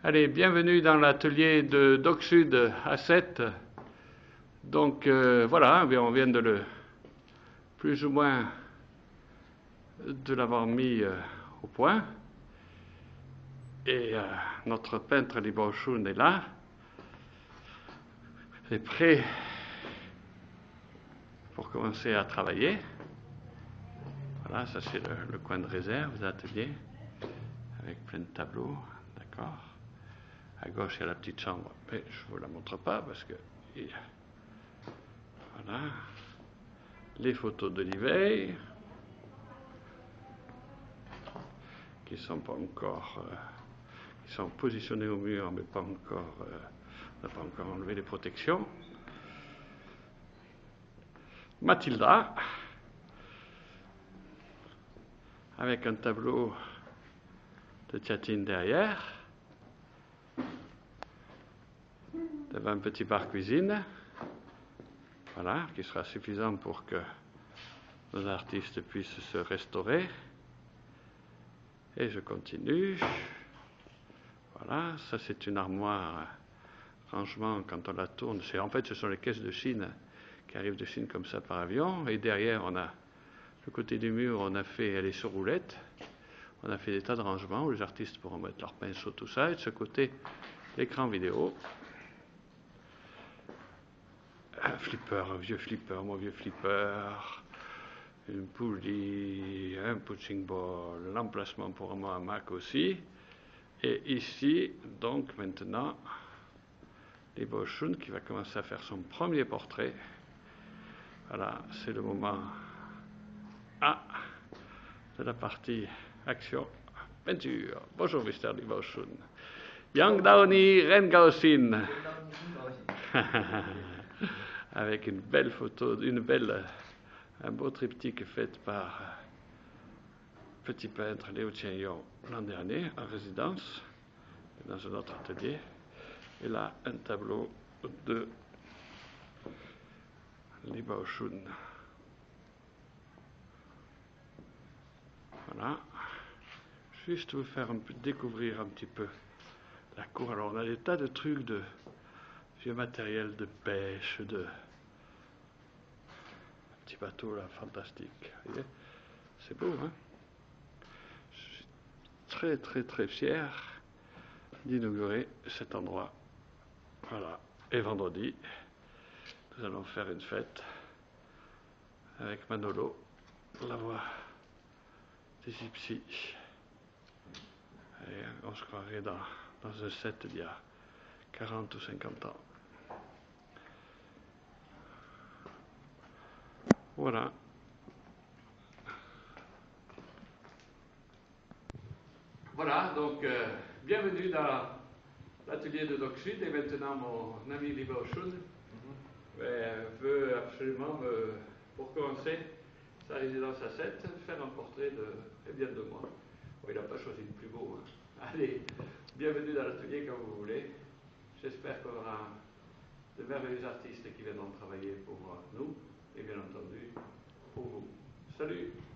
Allez, bienvenue dans l'atelier de DocSud A7. Donc voilà, on vient de le plus ou moins de l'avoir mis au point. Et notre peintre Li Baochun est là. Il est prêt pour commencer à travailler. Voilà, ça c'est le coin de réserve de l'atelier, avec plein de tableaux, d'accord. À gauche, il y a la petite chambre, mais je ne vous la montre pas parce que... Voilà. Les photos de l'éveil, qui sont pas encore... qui sont positionnées au mur, mais pas encore... on n'a pas encore enlevé les protections. Mathilda, avec un tableau de Tchatine derrière, devant un petit bar cuisine, voilà, qui sera suffisant pour que nos artistes puissent se restaurer. Et je continue. Voilà, ça c'est une armoire rangement quand on la tourne. En fait, ce sont les caisses de Chine qui arrivent de Chine comme ça par avion. Et derrière, on a le côté du mur, on a fait, elle est sur roulette. On a fait des tas de rangements où les artistes pourront mettre leurs pinceaux, tout ça. Et de ce côté, l'écran vidéo. Un flipper, un vieux flipper, mon vieux flipper. Une poulie, un punching ball, l'emplacement pour moi, un Mac aussi. Et ici, donc maintenant, Li Baochun qui va commencer à faire son premier portrait. Voilà, c'est le moment A de la partie action, peinture. Bonjour, Mr. Li Baochun. Yang Daoni Ren Gaosin. Avec une belle photo, un beau triptyque fait par petit peintre Liu Qianyong l'an dernier en résidence dans un autre atelier. Et là, un tableau de Li Baochun. Voilà. Juste vous faire découvrir un petit peu la cour. Alors, on a des tas de trucs de vieux matériel de pêche, de petits bateaux là, fantastiques. Vous voyez, c'est beau, hein? Je suis très, très, très fier d'inaugurer cet endroit. Voilà. Et vendredi, nous allons faire une fête avec Manolo, la voix des gypsies. Et on se croirait dans un set d'il y a 40 ou 50 ans. Voilà. Voilà, donc bienvenue dans l'atelier de DocSud. Et maintenant, mon ami Li Baochun veut absolument, pour commencer sa résidence à 7, faire un portrait de moi. Bon, il n'a pas choisi le plus beau. Hein. Allez, bienvenue dans l'atelier quand vous voulez. J'espère qu'on aura de merveilleux artistes qui viendront travailler pour nous et bien entendu pour vous. Salut!